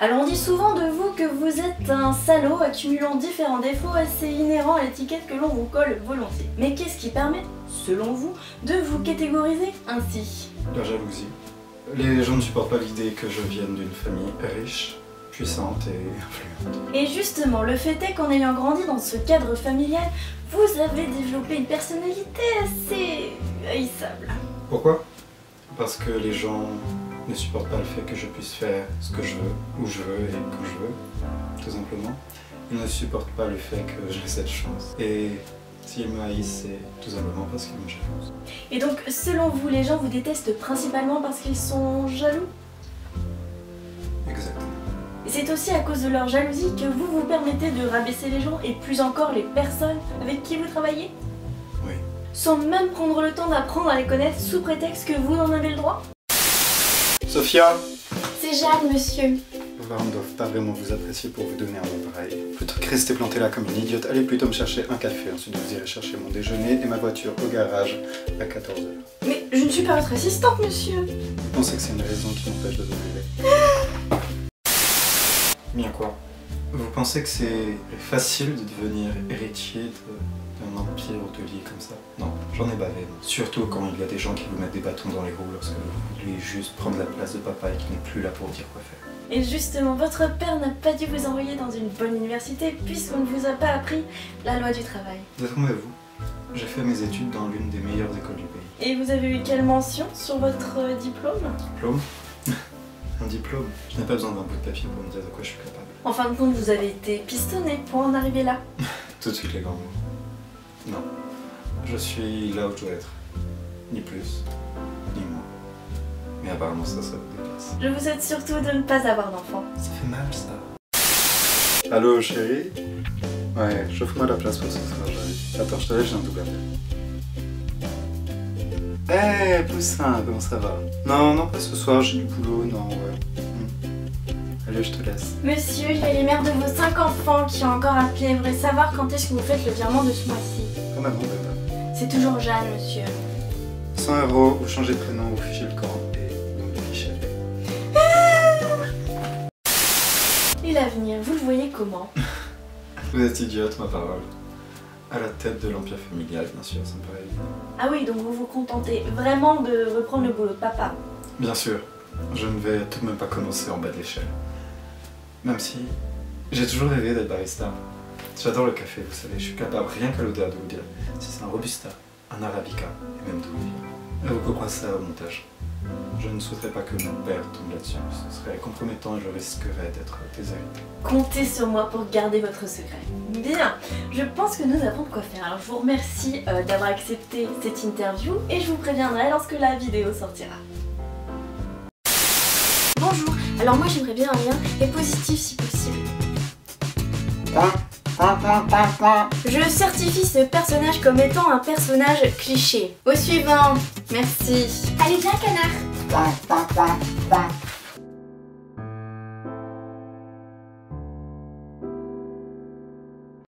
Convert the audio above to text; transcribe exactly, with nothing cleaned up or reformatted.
Alors on dit souvent de vous que vous êtes un salaud accumulant différents défauts assez inhérents à l'étiquette que l'on vous colle volontiers. Mais qu'est-ce qui permet, selon vous, de vous catégoriser ainsi? La jalousie. Les gens ne supportent pas l'idée que je vienne d'une famille riche, puissante et influente. Et justement, le fait est qu'en ayant grandi dans ce cadre familial, vous avez développé une personnalité assez haïssable. Pourquoi? Parce que les gens ne supportent pas le fait que je puisse faire ce que je veux, où je veux et quand je veux, tout simplement. Ils ne supportent pas le fait que j'ai cette chance. Et s'ils me haïssent, c'est tout simplement parce qu'ils me jalousent. Et donc, selon vous, les gens vous détestent principalement parce qu'ils sont jaloux? Exactement. Et c'est aussi à cause de leur jalousie que vous vous permettez de rabaisser les gens et plus encore les personnes avec qui vous travaillez? Oui. Sans même prendre le temps d'apprendre à les connaître sous prétexte que vous en avez le droit? Sophia! C'est Jeanne, monsieur. Vos parents ne doivent pas vraiment vous apprécier pour vous donner un nom pareil. Plutôt que rester planté là comme une idiote, allez plutôt me chercher un café. Ensuite vous irez chercher mon déjeuner et ma voiture au garage à quatorze heures. Mais je ne suis pas votre assistante, monsieur. Vous pensez que c'est une raison qui m'empêche de vous lever? Bien quoi? Vous pensez que c'est facile de devenir héritier d'un empire hôtelier comme ça? Non, j'en ai bavé. Non. Surtout quand il y a des gens qui vous mettent des bâtons dans les roues lorsque vous voulez juste prendre la place de papa et qui n'est plus là pour dire quoi faire. Et justement, votre père n'a pas dû vous envoyer dans une bonne université puisqu'on ne vous a pas appris la loi du travail. Détrompez-vous, j'ai fait mes études dans l'une des meilleures écoles du pays. Et vous avez eu quelle mention sur votre euh, diplôme? Diplôme? Un diplôme? Je n'ai pas besoin d'un bout de papier pour me dire de quoi je suis capable. En fin de compte, vous avez été pistonné pour en arriver là. Tout de suite les grands mots. Non, je suis là où je dois être. Ni plus, ni moins. Mais apparemment ça, ça vous dépasse. Je vous souhaite surtout de ne pas avoir d'enfant. Ça fait mal ça. Allô chérie? Ouais, chauffe-moi la place pour ce soir, j'arrive. Attends, je te laisse, j'ai un double appel. Eh, hey, Poussin, comment ça va? Non, non, pas ce soir, j'ai du boulot, non, ouais. Hmm. Allez, je te laisse. Monsieur, il y a les mères de vos cinq enfants qui ont encore appelé. J'aimerais savoir quand est-ce que vous faites le virement de ce mois-ci. Comment bon, ben, C'est toujours Jeanne, monsieur. cent euros, vous changez de prénom, vous fichez le camp et vous me fichez. Et l'avenir, vous le voyez comment? Vous êtes idiote, ma parole. À la tête de l'empire familial, bien sûr, ça me paraît évident. Ah oui, donc vous vous contentez vraiment de reprendre le boulot de papa? Bien sûr, je ne vais tout de même pas commencer en bas de l'échelle. Même si j'ai toujours rêvé d'être barista. J'adore le café, vous savez, je suis capable rien qu'à l'odeur de vous dire si c'est un robusta, un arabica et même d'où il vient. Et vous couperez ça au montage. Je ne souhaiterais pas que mon père tombe là-dessus, ce serait compromettant et je risquerais d'être déshérité. Comptez sur moi pour garder votre secret. Bien, je pense que nous avons de quoi faire. Alors je vous remercie euh, d'avoir accepté cette interview et je vous préviendrai lorsque la vidéo sortira. Bonjour, alors moi j'aimerais bien un lien et positif si possible. Je certifie ce personnage comme étant un personnage cliché. Au suivant, merci. Allez, viens, canard.